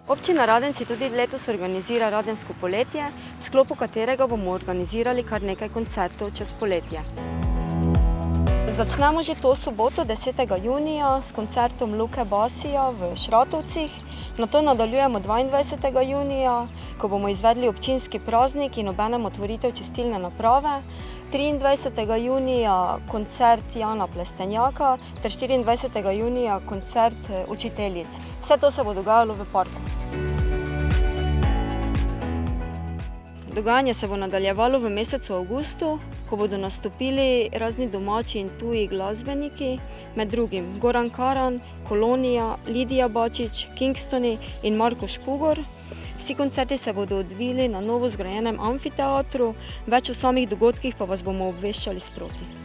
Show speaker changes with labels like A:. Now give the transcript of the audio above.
A: Občina Radenci tudi letos organizira Radensko poletje, v sklopu katerega bomo organizirali kar nekaj koncertov čez poletje. Začnemo že to soboto, 10. junija, s koncertom Luke Basija v Šratovcih. Nato nadaljujemo 22. junija, ko bomo izvedli občinski praznik in obenem otvoritev čistilne naprave. 23. junija koncert Jana Plestenjaka ter 24. junija koncert učiteljic. Vse to se bo dogajalo v parku. Dogajanje se bo nadaljevalo v mesecu avgustu, ko bodo nastopili razni domači in tuji glasbeniki, med drugim Goran Karan, Kolonija, Lidija Bačič, Kingstoni in Marko Škugor. Vsi koncerti se bodo odvili na novo zgrajenem amfiteatru, več o samih dogodkih pa vas bomo obveščali sproti.